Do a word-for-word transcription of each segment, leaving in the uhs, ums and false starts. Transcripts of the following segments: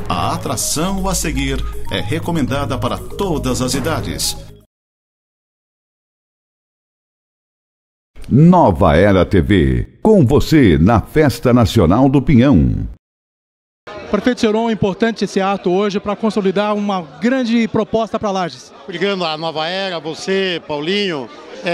A atração a seguir é recomendada para todas as idades. Nova Era T V, com você na Festa Nacional do Pinhão. Prefeito Seron, importante esse ato hoje para consolidar uma grande proposta para Lages. Obrigado à Nova Era, você, Paulinho.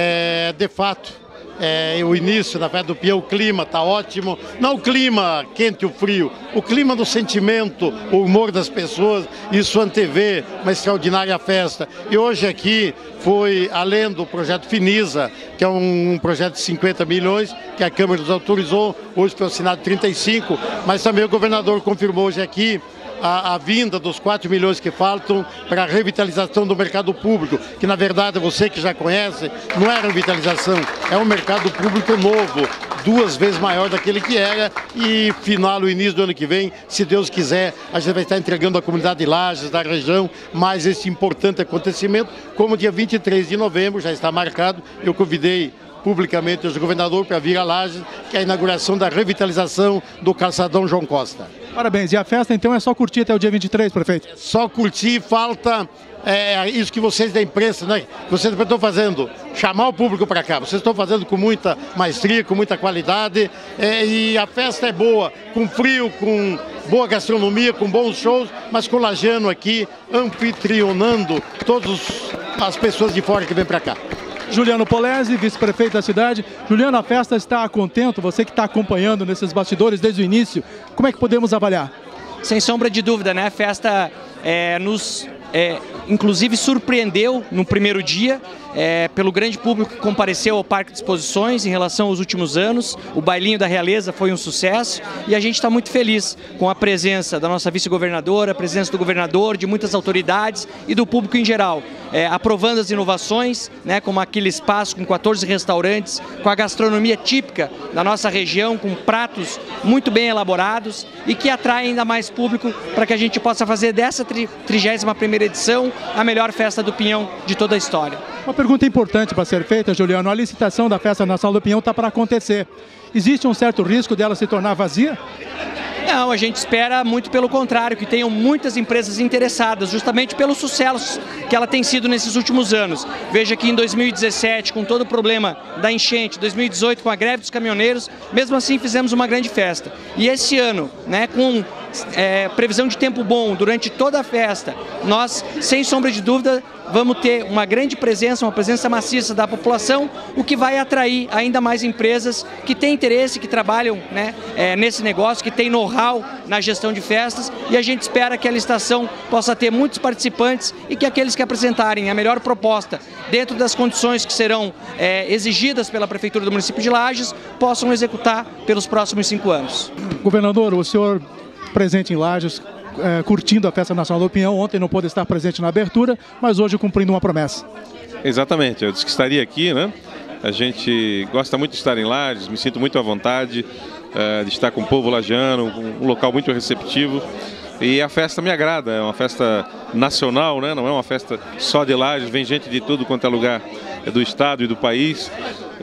É, de fato, é, o início da Festa do Pinhão, o clima está ótimo. Não o clima quente e o frio, o clima do sentimento, o humor das pessoas. Isso antevê uma extraordinária festa. E hoje aqui foi, além do projeto Finisa, que é um, um projeto de cinquenta milhões, que a Câmara nos autorizou, hoje foi assinado trinta e cinco, mas também o governador confirmou hoje aqui A, a vinda dos quatro milhões que faltam para a revitalização do mercado público, que na verdade você que já conhece, não é revitalização, é um mercado público novo, duas vezes maior daquele que era, e final, o início do ano que vem, se Deus quiser, a gente vai estar entregando à comunidade de Lages, da região, mais esse importante acontecimento, como dia vinte e três de novembro, já está marcado, eu convidei publicamente o governador para vir a Lages, que é a inauguração da revitalização do calçadão João Costa. Parabéns. E a festa, então, é só curtir até o dia vinte e três, prefeito? É só curtir, falta é, isso que vocês da imprensa, né? Vocês estão fazendo, chamar o público para cá. Vocês estão fazendo com muita maestria, com muita qualidade. É, e a festa é boa, com frio, com boa gastronomia, com bons shows, mas com o lagiano aqui, anfitrionando todas as pessoas de fora que vêm para cá. Juliano Polese, vice-prefeito da cidade. Juliano, a festa está contento? Você que está acompanhando nesses bastidores desde o início, como é que podemos avaliar? Sem sombra de dúvida, né? A festa é, nos, é, inclusive, surpreendeu no primeiro dia, é, pelo grande público que compareceu ao Parque de Exposições em relação aos últimos anos. O bailinho da Realeza foi um sucesso e a gente está muito feliz com a presença da nossa vice-governadora, a presença do governador, de muitas autoridades e do público em geral. É, aprovando as inovações, né, como aquele espaço com quatorze restaurantes, com a gastronomia típica da nossa região, com pratos muito bem elaborados e que atraem ainda mais público para que a gente possa fazer dessa trigésima primeira edição a melhor festa do Pinhão de toda a história. Uma pergunta importante para ser feita, Juliano. A licitação da Festa Nacional do Pinhão está para acontecer. Existe um certo risco dela se tornar vazia? Não, a gente espera muito pelo contrário, que tenham muitas empresas interessadas, justamente pelo sucesso que ela tem sido nesses últimos anos. Veja que em dois mil e dezessete, com todo o problema da enchente, dois mil e dezoito com a greve dos caminhoneiros, mesmo assim fizemos uma grande festa. E esse ano, né, com é, previsão de tempo bom durante toda a festa, nós, sem sombra de dúvida, vamos ter uma grande presença, uma presença maciça da população, o que vai atrair ainda mais empresas que têm interesse, que trabalham, né, é, nesse negócio, que têm know-how na gestão de festas, e a gente espera que a licitação possa ter muitos participantes e que aqueles que apresentarem a melhor proposta dentro das condições que serão é, exigidas pela Prefeitura do município de Lages possam executar pelos próximos cinco anos. Governador, o senhor presente em Lages, É, curtindo a Festa Nacional do Pinhão, ontem não pôde estar presente na abertura, mas hoje cumprindo uma promessa. Exatamente, eu disse que estaria aqui, né? A gente gosta muito de estar em Lages, me sinto muito à vontade é, de estar com o povo lagiano, um local muito receptivo. E a festa me agrada, é uma festa nacional, né? Não é uma festa só de Lages, vem gente de tudo quanto é lugar do estado e do país.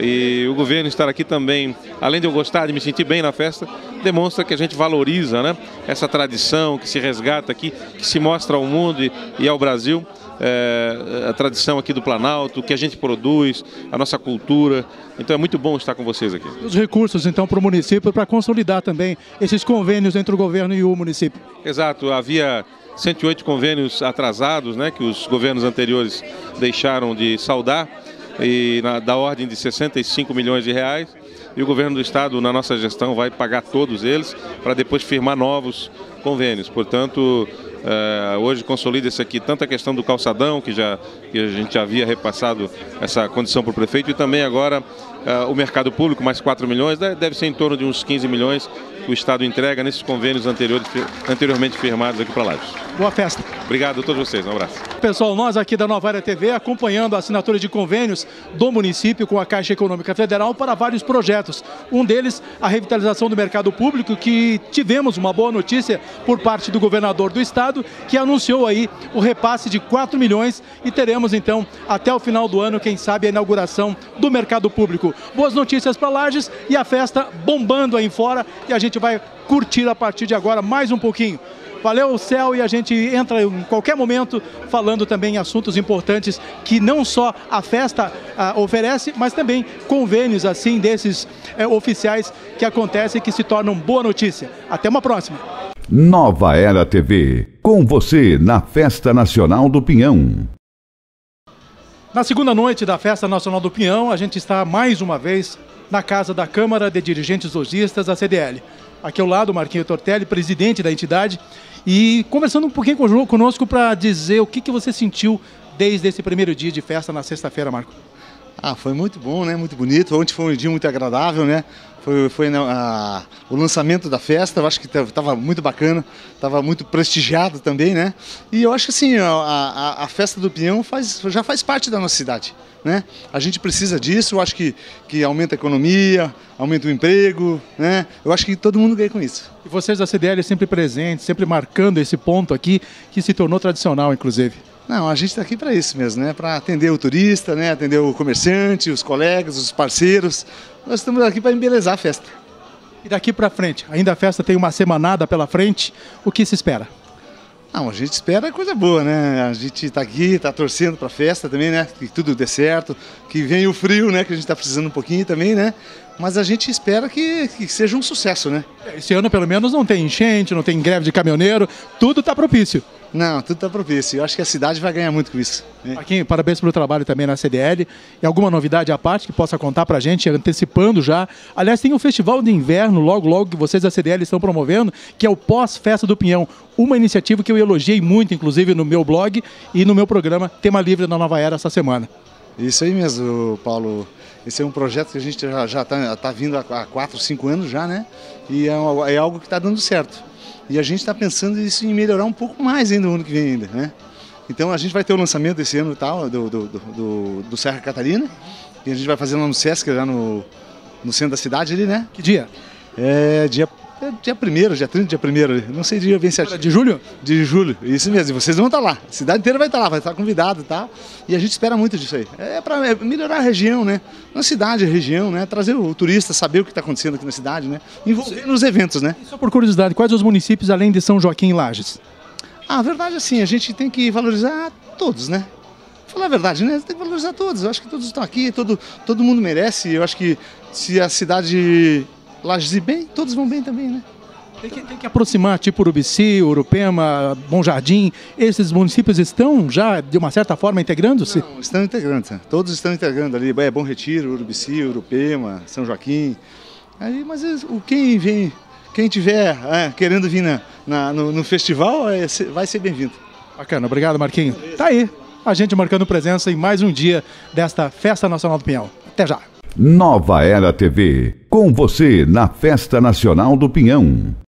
E o governo estar aqui também, além de eu gostar de me sentir bem na festa, demonstra que a gente valoriza, né, essa tradição que se resgata aqui, que se mostra ao mundo e, e ao Brasil. É, a tradição aqui do Planalto, o que a gente produz, a nossa cultura. Então é muito bom estar com vocês aqui. Os recursos, então, para o município, para consolidar também esses convênios entre o governo e o município. Exato, havia cento e oito convênios atrasados, né, que os governos anteriores deixaram de saldar, e na, da ordem de sessenta e cinco milhões de reais. E o governo do estado, na nossa gestão, vai pagar todos eles para depois firmar novos convênios. Portanto, é, hoje consolida-se aqui tanto a questão do calçadão, que, já, que a gente já havia repassado essa condição para o prefeito, e também agora é, o mercado público, mais quatro milhões, deve ser em torno de uns quinze milhões que o estado entrega nesses convênios anteriores, anteriormente firmados aqui para Lages. Boa festa. Obrigado a todos vocês, um abraço. Pessoal, nós aqui da Nova Era T V acompanhando a assinatura de convênios do município com a Caixa Econômica Federal para vários projetos. Um deles, a revitalização do mercado público, que tivemos uma boa notícia por parte do governador do estado, que anunciou aí o repasse de quatro milhões e teremos então até o final do ano, quem sabe, a inauguração do mercado público. Boas notícias para Lages e a festa bombando aí fora, e a gente vai curtir a partir de agora mais um pouquinho. Valeu, Céu, e a gente entra em qualquer momento falando também em assuntos importantes que não só a festa ah, oferece, mas também convênios assim desses eh, oficiais que acontecem e que se tornam boa notícia. Até uma próxima. Nova Era T V, com você na Festa Nacional do Pinhão. Na segunda noite da Festa Nacional do Pinhão, a gente está mais uma vez na casa da Câmara de Dirigentes Lojistas, a C D L. Aqui ao lado, o Marquinho Tortelli, presidente da entidade, e conversando um pouquinho conosco para dizer o que, que você sentiu desde esse primeiro dia de festa na sexta-feira, Marco. Ah, foi muito bom, né? Muito bonito. Ontem foi um dia muito agradável, né? Foi, foi né, a, o lançamento da festa, eu acho que estava muito bacana, estava muito prestigiado também, né? E eu acho que assim, a, a, a festa do Pinhão faz, já faz parte da nossa cidade, né? A gente precisa disso, eu acho que, que aumenta a economia, aumenta o emprego, né? Eu acho que todo mundo ganha com isso. E vocês da C D L sempre presentes, sempre marcando esse ponto aqui, que se tornou tradicional, inclusive. Não, a gente está aqui para isso mesmo, né? Para atender o turista, né? Atender o comerciante, os colegas, os parceiros. Nós estamos aqui para embelezar a festa. E daqui para frente? Ainda a festa tem uma semanada pela frente. O que se espera? Não, a gente espera coisa boa, né? A gente está aqui, está torcendo para a festa também, né? Que tudo dê certo, que venha o frio, né? Que a gente está precisando um pouquinho também, né? Mas a gente espera que, que seja um sucesso, né? Esse ano, pelo menos, não tem enchente, não tem greve de caminhoneiro, tudo está propício. Não, tudo está propício. Eu acho que a cidade vai ganhar muito com isso. Né? Marquinhos, parabéns pelo trabalho também na C D L. E alguma novidade à parte que possa contar para a gente, antecipando já. Aliás, tem o Festival de Inverno, logo, logo, que vocês da C D L estão promovendo, que é o Pós-Festa do Pinhão. Uma iniciativa que eu elogiei muito, inclusive, no meu blog e no meu programa Tema Livre na Nova Era essa semana. Isso aí mesmo, Paulo. Esse é um projeto que a gente já está tá vindo há quatro, cinco anos já, né? E é, é algo que está dando certo. E a gente está pensando isso em melhorar um pouco mais ainda no ano que vem ainda, né? Então a gente vai ter o lançamento esse ano tal, do, do, do, do Serra Catarina, e a gente vai fazer lá no Sesc, lá no, no centro da cidade ali, né? Que dia? É dia É dia primeiro, dia trinta, dia primeiro, não sei dia bem certinho. De julho? De julho, isso mesmo, e vocês vão estar lá, a cidade inteira vai estar lá, vai estar convidado e tal, e a gente espera muito disso aí. É para melhorar a região, né? Na cidade, a região, né? Trazer o turista, saber o que está acontecendo aqui na cidade, né? Envolver nos eventos, né? E só por curiosidade, quais os municípios além de São Joaquim e Lages? Ah, a verdade é assim, a gente tem que valorizar todos, né? Falar a verdade, né? Tem que valorizar todos, eu acho que todos estão aqui, todo, todo mundo merece, eu acho que se a cidade Lages ir bem, todos vão bem também, né? Tem que, tem que aproximar, tipo Urubici, Urupema, Bom Jardim, esses municípios estão já, de uma certa forma, integrando-se? Não, estão integrando, todos estão integrando ali, é Bom Retiro, Urubici, Urupema, São Joaquim, aí, mas o quem vem, quem tiver é, querendo vir na, na, no, no festival, é, vai ser bem-vindo. Bacana, obrigado, Marquinhos. Tá aí, a gente marcando presença em mais um dia desta Festa Nacional do Pinhão. Até já. Nova Era T V, com você na Festa Nacional do Pinhão.